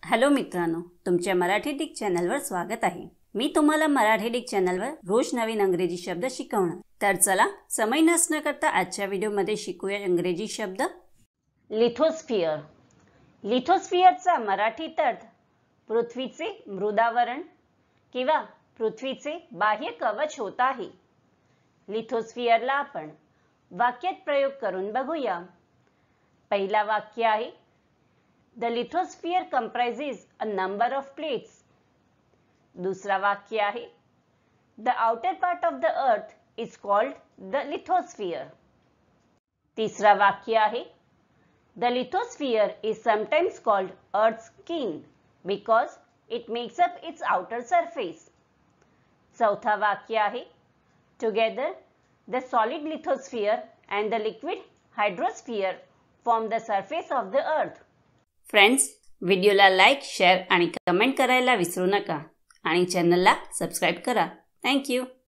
Hello मित्रांनो, तुमच्या Marathi Dick चॅनलवर स्वागत आहे। मी तुम्हाला मराठी डिक चॅनलवर रोज नवीन इंग्रजी शब्द शिकवणार। तर चला समय नष्ट न करता आजच्या व्हिडिओमध्ये शिकूया इंग्रजी शब्द। लिथोस्फियर। लिथोस्फियरचा मराठीत अर्थ पृथ्वीचे मृदावरण किंवा पृथ्वीचे बाह्य कवच होत आहे। लिथोस्फियरला आपण वाक्यात प्रयोग करून बघूया। पहिला वाक्य आहे, The lithosphere comprises a number of plates. दूसरा वाक्य आहे, The outer part of the earth is called the lithosphere. तीसरा वाक्य आहे, The lithosphere is sometimes called Earth's skin because it makes up its outer surface. चौथा वाक्य आहे, Together, the solid lithosphere and the liquid hydrosphere form the surface of the earth. Friends, व्हिडिओला like, share आणि comment करायला विसरू नका आणि चॅनलला सबस्क्राइब करा। Thank you.